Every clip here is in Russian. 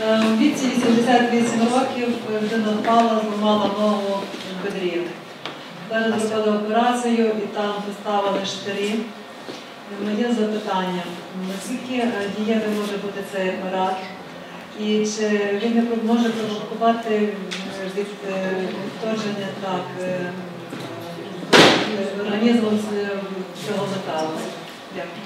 У віці 88 років людина впала, зламала ногу в бедрі. Зараз зробили операцію і там поставили штирі. Моє запитання, наскільки дієвий може бути цей апарат? І чи він не може провокувати відторження організмом цього металу? Дякую.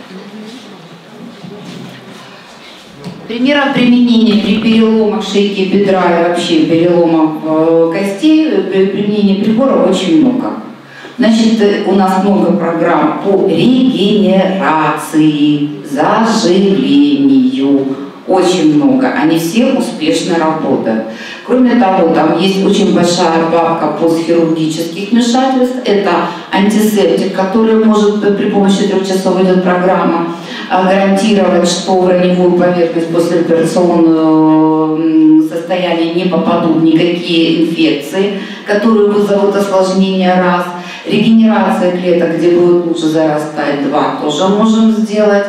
Примеров применения при переломах шейки бедра и вообще переломах костей, при применении прибора очень много. Значит, у нас много программ по регенерации, заживлению. Очень много. Они все успешно работают. Кроме того, там есть очень большая бабка постхирургических вмешательств. Это антисептик, который может при помощи 3 часов идет программа гарантировать, что в раневую поверхность послеоперационного состояния не попадут никакие инфекции, которые вызовут осложнение раз. Регенерация клеток, где будет лучше зарастать, 2, тоже можем сделать.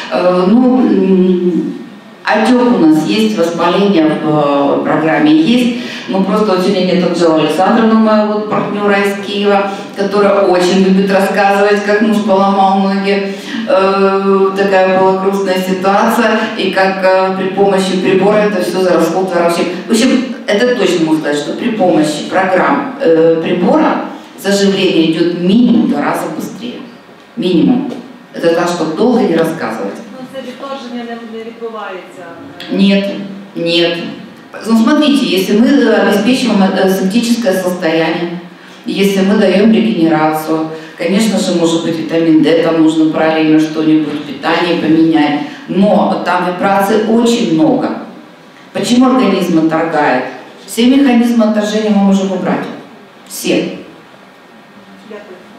Отек у нас есть, воспаление в программе есть. Ну просто вот сегодня нет Анжелы Александровны, моего партнера из Киева, которая очень любит рассказывать, как муж поломал ноги. Такая была грустная ситуация, и как при помощи прибора это все заросло вообще. В общем, это точно могу сказать, что при помощи программ прибора заживление идет минимум в 2 раза быстрее. Минимум. Это так, чтобы долго не рассказывать. Нет, нет. Ну смотрите, если мы обеспечиваем септическое состояние, если мы даем регенерацию, конечно же, может быть, витамин D, там нужно параллельно что-нибудь, питание поменять, но там вибраций очень много. Почему организм отторгает? Все механизмы отторжения мы можем убрать. Все. Дякую.